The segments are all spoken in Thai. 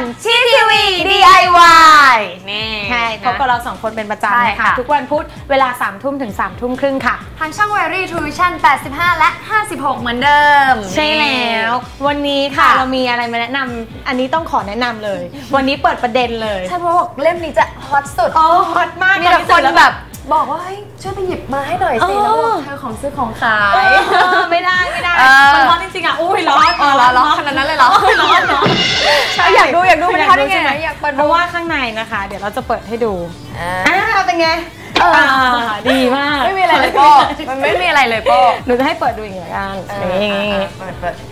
ชีทีวี DIY นี่ใช่พบกับเรา2คนเป็นประจำนะคะทุกวันพุธเวลา3 ทุ่มถึง3 ทุ่มครึ่งค่ะทางช่อง Very True Vision 85 และ 56 เหมือนเดิมใช่แล้ววันนี้ค่ะเรามีอะไรมาแนะนำอันนี้ต้องขอแนะนำเลยวันนี้เปิดประเด็นเลยใช่เพราะเล่มนี้จะฮอตสุดฮอตมากมีแต่คนแบบบอกว่าช่วยไปหยิบมาให้หน่อยสิแล้วบอกเธอของซื้อของขายไม่ได้มันร้อนจริงๆอ่ะอุ้ยร้อนขนาดนั้นเลยเหรอร้อนเนาะอยากดูมันทอดได้ไงอยากเปิดเพราะว่าข้างในนะคะเดี๋ยวเราจะเปิดให้ดูเป็นไงดีมากไม่มีอะไรเลยโป้มันไม่มีอะไรเลยโป้หนูจะให้เปิดดูอีกอย่างนี่เปิด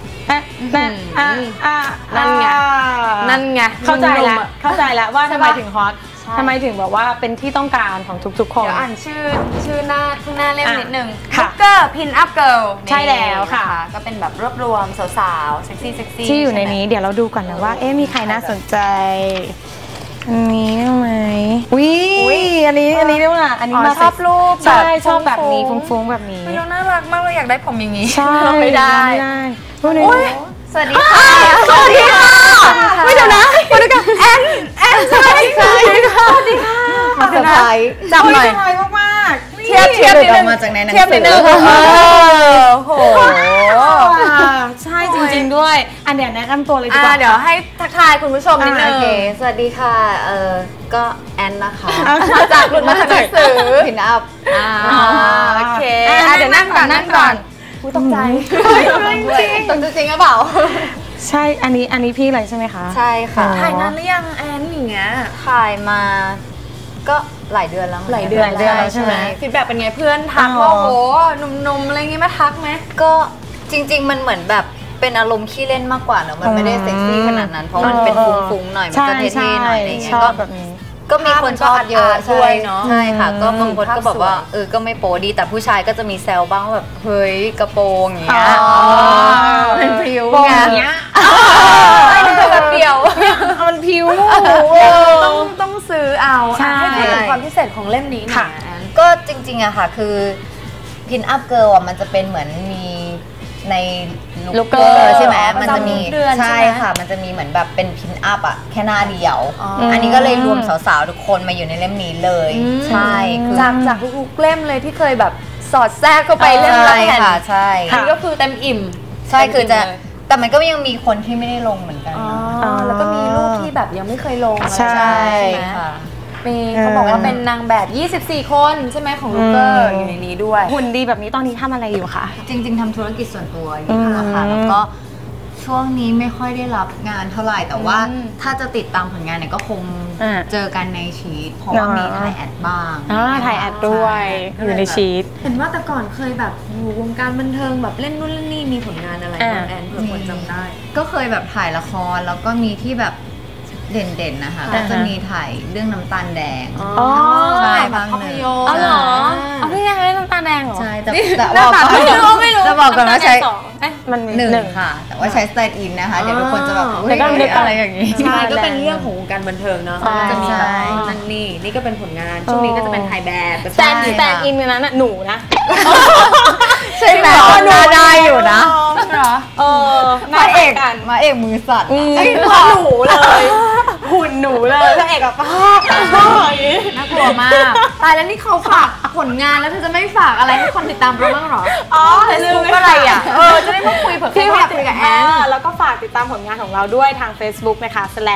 นั่นไงเข้าใจแล้วว่าทำไมถึงฮอตทำไมถึงแบบว่าเป็นที่ต้องการของทุกๆคนเดี๋ยวอ่านชื่อหน้าเล่มนิดนึง Hooker Pin Up Girl ใช่แล้วค่ะก็เป็นแบบรวบรวมสาวๆเซ็กซี่ที่อยู่ในนี้เดี๋ยวเราดูก่อนนะว่ามีใครน่าสนใจอันนี้ไหมอันนี้ได้ไหมอันนี้มาชอบรูปใช่ชอบแบบนี้ฟุ้งๆแบบนี้เราน่ารักมากเราอยากได้ผมอย่างนี้ใช่ไม่ได้สวัสดีค่ะไม่เดี๋ยวนะสวัสดีค่ะแอนสวัสดีค่ะสวัสดีค่ะเซอร์ไพรส์จับหน่อยมากเทียบออกมาจากในหนังสือโอ้โหใช่จริงๆด้วยอันเดี๋ยวแนะนำตัวเลยดีกว่าเดี๋ยวให้ทักทายคุณผู้ชมนิดนึงสวัสดีค่ะก็แอนนะคะมาจากหลุดมาจากหนังสือพินอัพโอเคเดี๋ยวนั่งก่อนตกใจจริงหรือเปล่าใช่อันนี้พี่อะไรใช่ไหมคะใช่ค่ะถ่ายนานหรือยังแอนอย่างเงี้ยถ่ายมาก็หลายเดือนแล้วหลายเดือนแล้วใช่ไหมฟีดแบ็กเป็นไงเพื่อนทักว่าโอ้หนุ่มๆอะไรเงี้ยมาทักไหมก็จริงๆมันเหมือนแบบเป็นอารมณ์ขี้เล่นมากกว่าเนอะมันไม่ได้เซ็กซี่ขนาดนั้นเพราะมันเป็นฟุ้งๆหน่อยมันก็เท่ๆหน่อยอะไรเงี้ยก็แบบนี้ก็มีคนชอบเยอะด้วยเนาะใช่ค่ะก็บางคนก็บอกว่าก็ไม่โป๊ดีแต่ผู้ชายก็จะมีแซวบ้างแบบเฮ้ยกระโปรงอย่างเงี้ยเป็นผิวอย่างเงี้ยไม่ได้แบบเดียวมันผิวต้องซื้อเอาให้พูดถึงความพิเศษของเล่มนี้ค่ะก็จริงๆอะค่ะคือพินอัพเกิร์ลมันจะเป็นเหมือนมีในลูกเกอร์ใช่ไหมมันจะมีใช่ค่ะมันจะมีเหมือนแบบเป็นพินอัพอะแค่หน้าเดียวอันนี้ก็เลยรวมสาวๆทุกคนมาอยู่ในเล่มนี้เลยใช่จากทุกเล่มเลยที่เคยแบบสอดแทรกเข้าไปเล่มละแผ่นใช่นี่ก็คือเต็มอิ่มใช่คือจะแต่มันก็ยังมีคนที่ไม่ได้ลงเหมือนกันแล้วก็มีรูปที่แบบยังไม่เคยลงใช่ค่ะเขาบอกว่าเป็นนางแบบ24 คนใช่ไหมของลูกเกอร์อยู่ในนี้ด้วยหุ่นดีแบบนี้ตอนนี้ทำอะไรอยู่คะจริงๆทำธุรกิจส่วนตัวอยู่ค่ะแล้วก็ช่วงนี้ไม่ค่อยได้รับงานเท่าไหร่แต่ว่าถ้าจะติดตามผลงานเนี่ยก็คงเจอกันในชีตเพราะว่ามีถ่ายแอดบ้างถ่ายแอดด้วยอยู่ในชีตเห็นว่าแต่ก่อนเคยแบบอยู่วงการบันเทิงแบบเล่นนู่นเล่นนี่มีผลงานอะไรบ้างแอนเผื่อคนจำได้ก็เคยแบบถ่ายละครแล้วก็มีที่แบบเด่นๆนะคะก็จะมีถ่ายเรื่องน้ำตาลแดงใช่ภาพยนตร์อ๋อเหรอพี่ยังไม่น้ำตาลแดงเหรอใช่แต่บอกจะบอกก่อนว่าใช้มัน1ค่ะแต่ว่าใช้สไตล์อินนะคะเดี๋ยวทุกคนจะแบบอะไรอย่างนี้ใช่ก็เป็นเรื่องของวงการบันเทิงเนาะจะมีแบบนั่นนี่ก็เป็นผลงานช่วงนี้ก็จะเป็นถ่ายแบบสแตนอินนั้นหนูนะใช่ไหมได้อยู่นะมาเอกมือสั่นหนูเลยหุ่นหนูเลยพระเอกกับป้าน่ากลัวมากตายแล้วนี่เขาฝากผลงานแล้วเธอจะไม่ฝากอะไรให้คนติดตามเราบ้างหรอเฟซบุ๊กอะไรจะได้มาคุยเผื่อพี่อยากคุยกับแอนแล้วก็ฝากติดตามผลงานของเราด้วยทาง Facebook นะคะ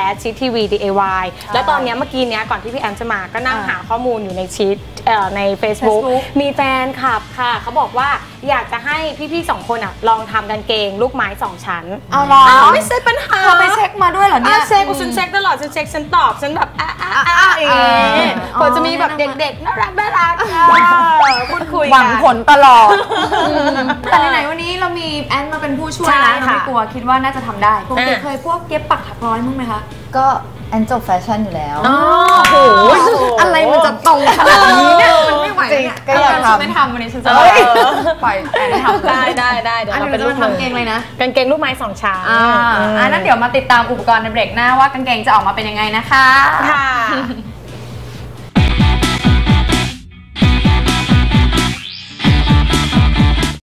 /CTVDIY แล้วตอนนี้เมื่อกี้เนี้ยก่อนที่พี่แอมจะมาก็นั่งหาข้อมูลอยู่ในชีตใน Facebook มีแฟนคลับค่ะเขาบอกว่าอยากจะให้พี่ๆ2 คนลองทำกางเกงลูกไม้2 ชั้นไม่ใช่ปัญหาไปเช็คมาด้วยเหรอเนี่ยเช็คฉันเช็คตลอดฉันเช็คฉันตอบฉันแบบพอจะมีแบบเด็กๆน่ารักพูดคุยหวังผลตลอดแต่ไหนๆวันนี้เรามีแอนมาเป็นผู้ช่วยนะเราไม่กลัวคิดว่าน่าจะทำได้ปกติเคยพวกเย็บปักถักร้อยมั้งไหมคะก็แอนจบแฟชั่นอยู่แล้วโอ้โหอะไรมันจะตรงขนาดนี้เนี่ยมันไม่ไหวเนี่ยก็อยากทำไม่ทำวันนี้ฉันจะปล่อยแอนทำได้เดี๋ยวเราเป็นลูกทำเกงเลยนะกางเกงลูกไม้2 ชั้นนั้นเดี๋ยวมาติดตามอุปกรณ์ในเบรกหน้าว่ากางเกงจะออกมาเป็นยังไงนะคะค่ะ